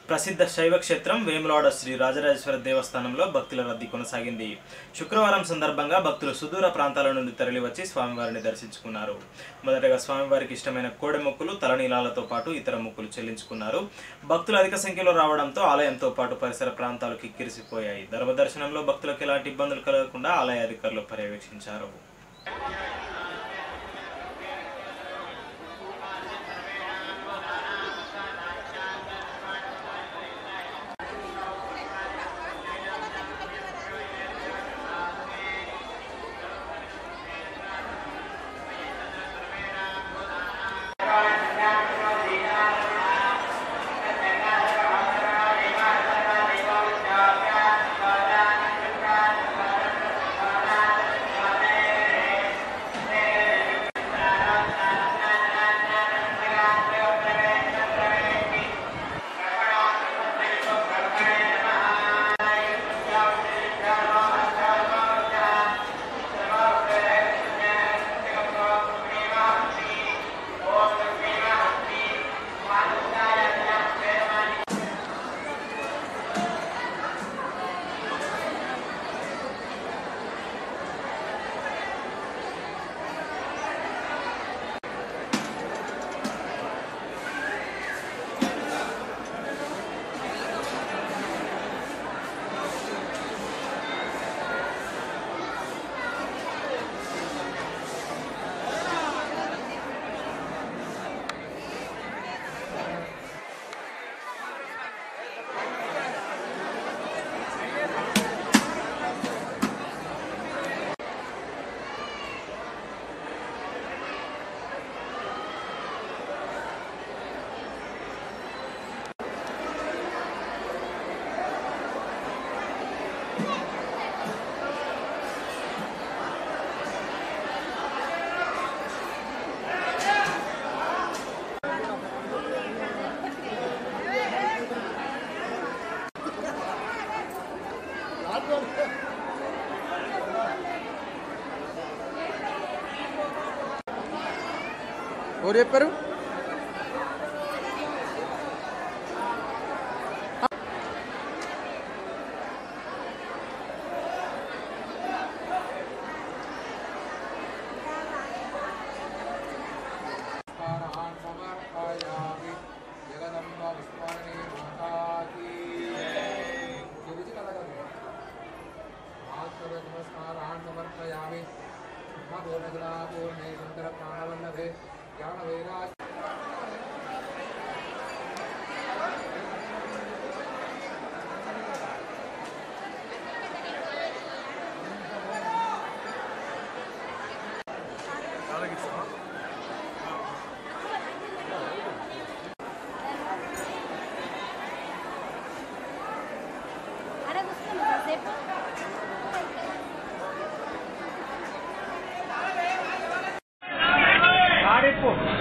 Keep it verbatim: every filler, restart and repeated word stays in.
ప్రసిద్ధ శైవ క్షేత్రం వేములవాడ శ్రీ రాజరాజేశ్వర దేవస్థానంలో భక్తుల రద్దీ కొనసాగింది. శుక్రవారం సందర్భంగా భక్తులు సుదూర ప్రాంతాల నుండి తరలివచ్చి స్వామివారిని దర్శించుకున్నారు. మొదటగా స్వామివారికి ఇష్టమైన కోడె మొక్కులు, తలనీలాలతో పాటు ఇతర మొక్కులు చెల్లించుకున్నారు. భక్తులు అధిక సంఖ్యలో రావడంతో ఆలయంతో పాటు పరిసర ప్రాంతాలు కిక్కిరిసిపోయాయి. ధర్మదర్శనంలో భక్తులకు ఎలాంటి ఇబ్బందులు కలగకుండా ఆలయ అధికారులు పర్యవేక్షించారు. ఎవరు చెప్పారు? Pô.